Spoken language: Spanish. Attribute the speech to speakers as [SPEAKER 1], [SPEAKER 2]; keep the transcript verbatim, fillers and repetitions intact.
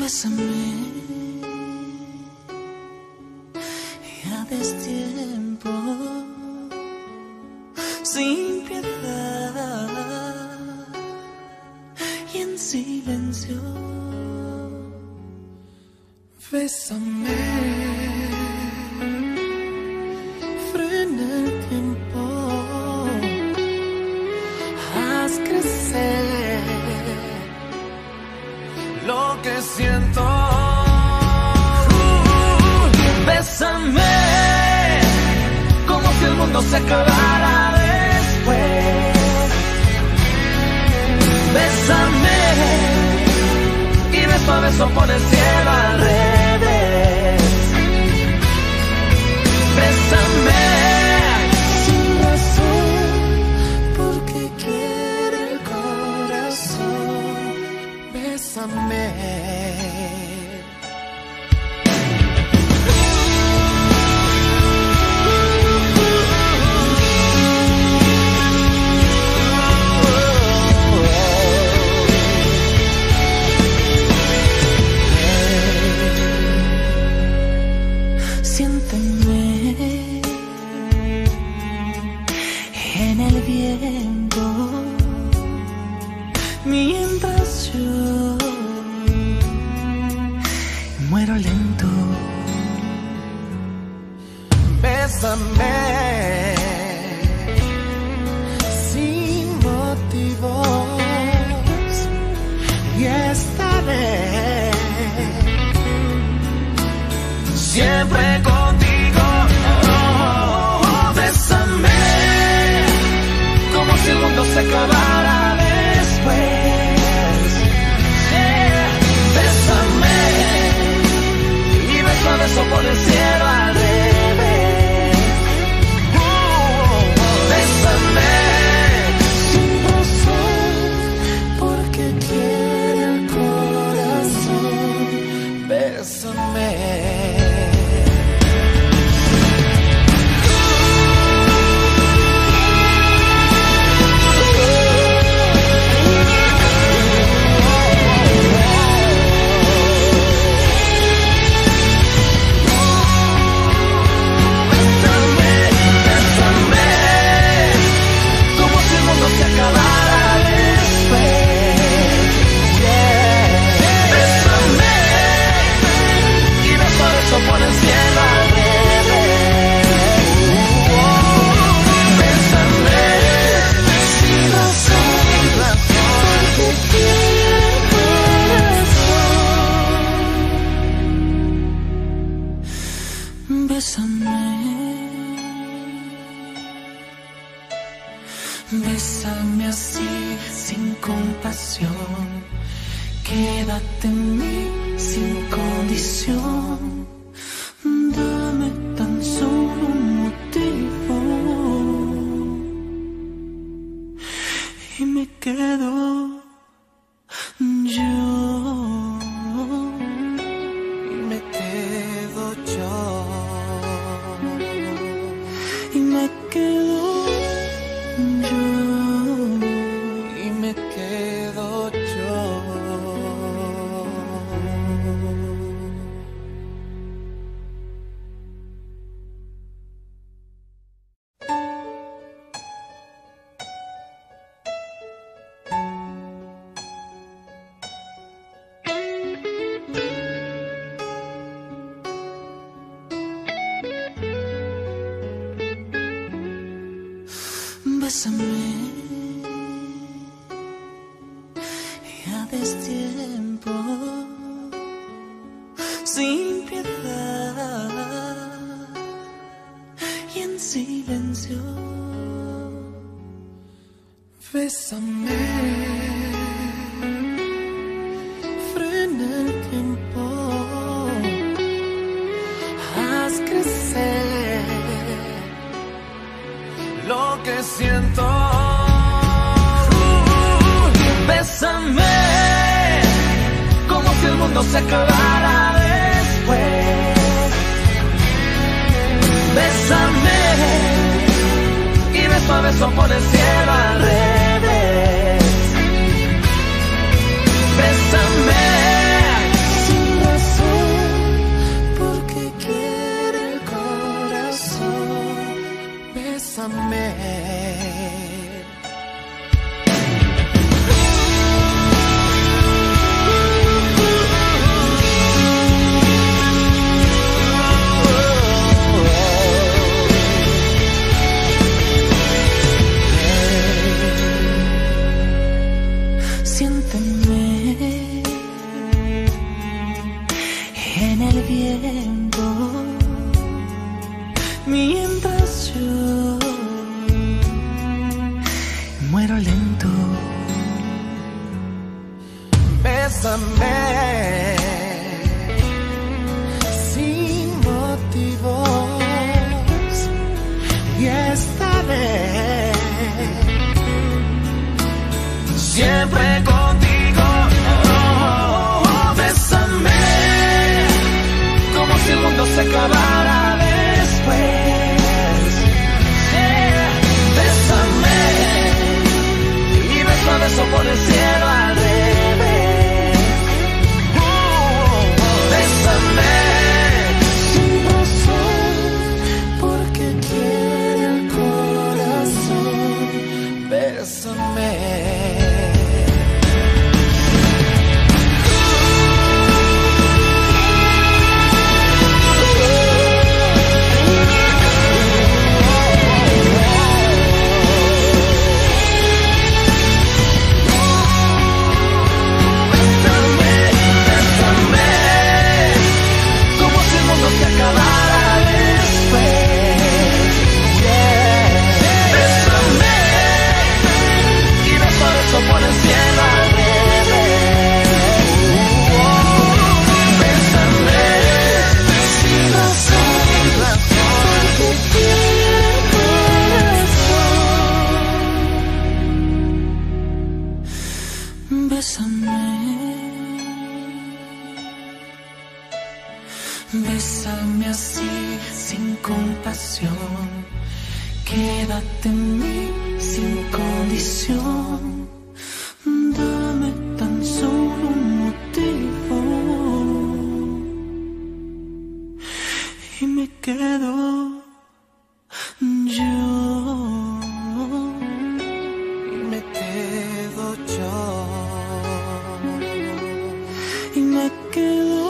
[SPEAKER 1] Bésame, ya destiempo, sin piedad y en silencio. Bésame, frena el tiempo, haz crecer lo que siento. Uh, bésame, como si el mundo se acabara después. Bésame, y beso a beso por el cielo al revés. Bésame, sin razón, porque quiere el corazón. Bésame. Siénteme en el viento mientras yo muero lento. Bésame sin motivos y estaré siempre contigo. Oh, bésame, como si el mundo se acabara después. Yeah. Bésame, y beso a beso por el cielo al revés. Oh, bésame, sin razón, porque quiere el corazón. Bésame. Por el cielo al revés. Bésame, sin razón, porque quiero corazón. Bésame, bésame así, sin compasión. Quédate en mí, sin condición. Dame tan solo un motivo y me quedo yo, y me quedo yo, y me quedo yo, y me quedo yo. Bésame, ya destiempo, sin piedad y en silencio. Bésame, frena el tiempo, haz crecer lo que siento. Uh, bésame, como si el mundo se acabara después. Bésame, y beso a beso por el cielo al revés. Bésame, sin bésame sin motivos y estaré siempre contigo. Oh, bésame como si el mundo se acabara después. Yeah. Bésame y beso a beso por el cielo al revés. Oh, bésame sin razón porque quiere el corazón. Bésame. Por el cielo al revés. Bésame sin razón, porque quiero corazón. Bésame, bésame así sin compasión. Quédate en mí sin condición. Dame tan solo un motivo y me quedo yo, y me quedo yo, y me quedo